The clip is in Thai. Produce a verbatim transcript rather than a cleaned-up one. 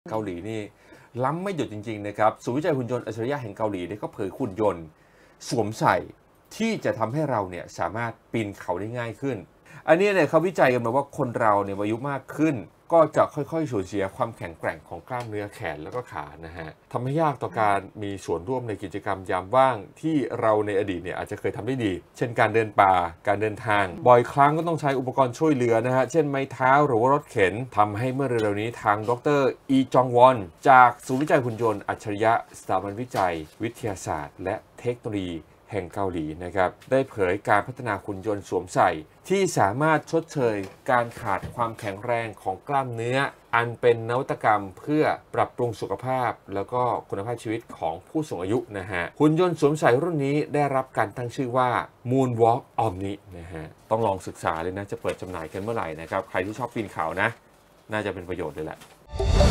เกาหลีนี่ล้ำไม่หยุดจริงๆนะครับศูนย์วิจัยหุ่นยนต์อัจฉริยะแห่งเกาหลีเนี่ยก็เผยหุ่นยนต์สวมใส่ที่จะทำให้เราเนี่ยสามารถปีนเขาได้ง่ายขึ้นอันนี้เนี่ยเขาวิจัยกันมาว่าคนเราเนี่ยอายุมากขึ้นก็จะค่อยๆสูญเสียความแข็งแกร่งของกล้ามเนื้อแขนแล้วก็ขานะฮะทำให้ยากต่อการมีส่วนร่วมในกิจกรรมยามว่างที่เราในอดีตเนี่ยอาจจะเคยทำได้ดีเช่นการเดินป่าการเดินทางบ่อยครั้งก็ต้องใช้อุปกรณ์ช่วยเหลือนะฮะเช่นไม้เท้าหรือว่ารถเข็นทำให้เมื่อเร็วๆนี้ทางดรอีจองวอนจากศูนย์วิจัยหุ่นยนต์อัจฉริยะสถาบันวิจัยวิทยาศาสตร์และเทคโนโลยีแห่งเกาหลีนะครับได้เผยการพัฒนาหุ่นยนต์สวมใส่ที่สามารถชดเชยการขาดความแข็งแรงของกล้ามเนื้ออันเป็นนวัตกรรมเพื่อปรับปรุงสุขภาพแล้วก็คุณภาพชีวิตของผู้สูงอายุนะฮะหุ่นยนต์สวมใส่รุ่นนี้ได้รับการตั้งชื่อว่า Moonwalk Omni นะฮะต้องลองศึกษาเลยนะจะเปิดจำหน่ายกันเมื่อไหร่นะครับใครที่ชอบปีนเขานะน่าจะเป็นประโยชน์เลยแหละ